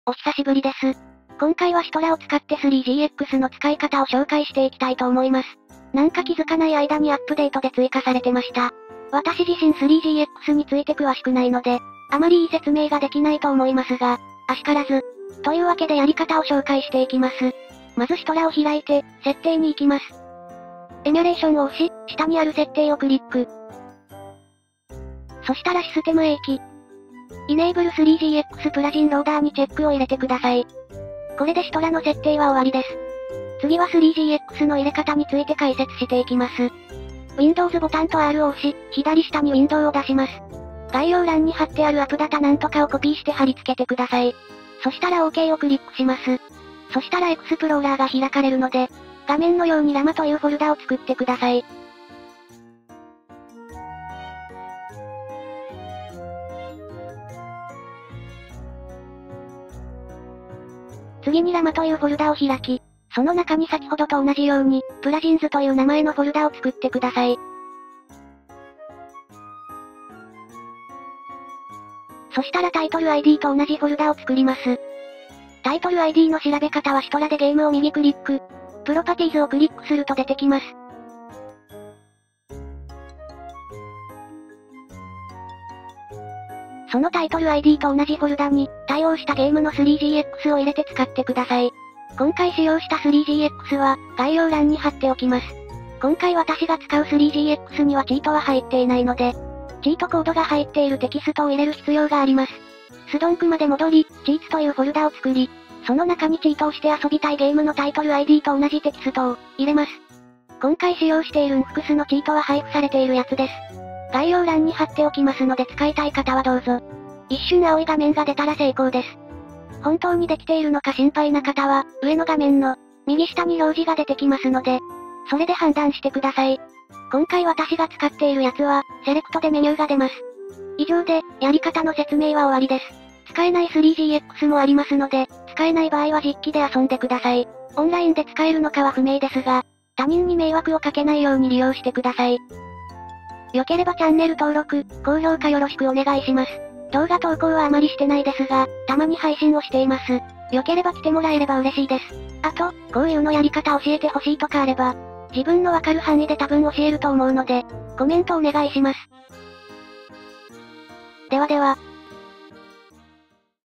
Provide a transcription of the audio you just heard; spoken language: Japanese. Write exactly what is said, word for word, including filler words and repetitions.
お久しぶりです。今回はシトラを使って スリージーエックス の使い方を紹介していきたいと思います。なんか気づかない間にアップデートで追加されてました。私自身 スリージーエックス について詳しくないので、あまりいい説明ができないと思いますが、あしからず。というわけでやり方を紹介していきます。まずシトラを開いて、設定に行きます。エミュレーションを押し、下にある設定をクリック。そしたらシステムへ行き、Enable スリージーエックス プラジンローダーにチェックを入れてください。これでシトラの設定は終わりです。次は スリージーエックス の入れ方について解説していきます。Windows ボタンと R を押し、左下にウィンドウを出します。概要欄に貼ってあるアップダタなんとかをコピーして貼り付けてください。そしたら OK をクリックします。そしたらエクスプローラーが開かれるので、画面のようにラマというフォルダを作ってください。次にラマというフォルダを開き、その中に先ほどと同じように、プラジンズという名前のフォルダを作ってください。そしたらタイトル アイディー と同じフォルダを作ります。タイトル アイディー の調べ方はシトラでゲームを右クリック、プロパティーズをクリックすると出てきます。そのタイトル アイディー と同じフォルダに、対応したゲームの スリージーエックス を入れて使ってください。今回使用した スリージーエックス は、概要欄に貼っておきます。今回私が使う スリージーエックス にはチートは入っていないので、チートコードが入っているテキストを入れる必要があります。スドンクまで戻り、チーツというフォルダを作り、その中にチートをして遊びたいゲームのタイトル アイディー と同じテキストを入れます。今回使用している複数のチートは配布されているやつです。概要欄に貼っておきますので使いたい方はどうぞ。一瞬青い画面が出たら成功です。本当にできているのか心配な方は、上の画面の右下に表示が出てきますので、それで判断してください。今回私が使っているやつは、セレクトでメニューが出ます。以上で、やり方の説明は終わりです。使えない スリージーエックス もありますので、使えない場合は実機で遊んでください。オンラインで使えるのかは不明ですが、他人に迷惑をかけないように利用してください。良ければチャンネル登録、高評価よろしくお願いします。動画投稿はあまりしてないですが、たまに配信をしています。良ければ来てもらえれば嬉しいです。あと、こういうのやり方教えてほしいとかあれば、自分のわかる範囲で多分教えると思うので、コメントお願いします。ではでは。